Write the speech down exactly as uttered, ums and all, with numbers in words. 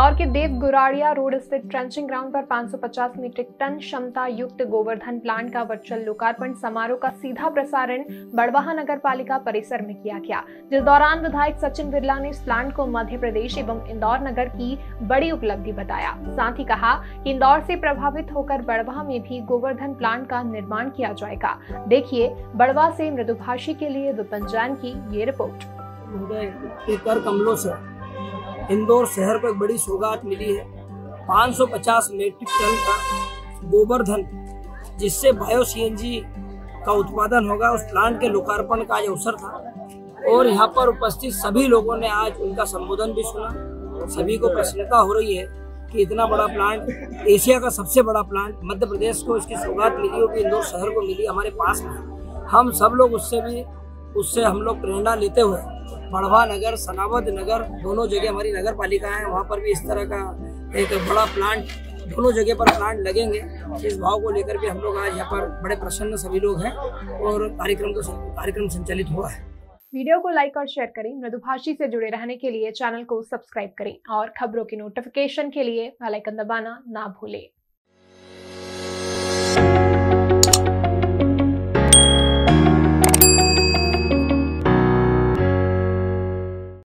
इंदौर के देव गुराड़िया रोड स्थित trenching ground पर पाँच सौ पचास मीट्रिक टन क्षमता युक्त गोवर्धन प्लांट का वर्चुअल लोकार्पण समारोह का सीधा प्रसारण बड़वाह नगर पालिका परिसर में किया गया, जिस दौरान विधायक सचिन बिरला ने इस प्लांट को मध्य प्रदेश एवं इंदौर नगर की बड़ी उपलब्धि बताया। साथ ही कहा कि इंदौर से प्रभावित होकर बड़वाह में भी गोवर्धन प्लांट का निर्माण किया जाएगा। देखिए बड़वाह से मृदुभाषी के लिए विपिन जैन की ये रिपोर्ट। कर कमलों से इंदौर शहर को एक बड़ी सौगात मिली है, पाँच सौ पचास मीट्रिक टन का गोवर्धन, जिससे बायो सीएनजी का उत्पादन होगा। उस प्लांट के लोकार्पण का आज अवसर था और यहाँ पर उपस्थित सभी लोगों ने आज उनका संबोधन भी सुना। सभी को प्रसन्नता हो रही है कि इतना बड़ा प्लांट, एशिया का सबसे बड़ा प्लांट मध्य प्रदेश को इसकी सौगात मिली होगी, इंदौर शहर को मिली, हमारे पास में। हम सब लोग उससे भी उससे हम लोग प्रेरणा लेते हुए बड़वाह नगर, सनावद नगर, दोनों जगह हमारी नगर पालिका है, वहाँ पर भी इस तरह का एक बड़ा प्लांट, दोनों जगह पर प्लांट लगेंगे। इस भाव को लेकर भी हम लोग आज यहाँ पर बड़े प्रसन्न सभी लोग हैं और कार्यक्रम को कार्यक्रम संचालित हुआ है। वीडियो को लाइक और शेयर करें। मृदुभाषी से जुड़े रहने के लिए चैनल को सब्सक्राइब करें और खबरों की नोटिफिकेशन के लिए बेल आइकन दबाना ना भूलें।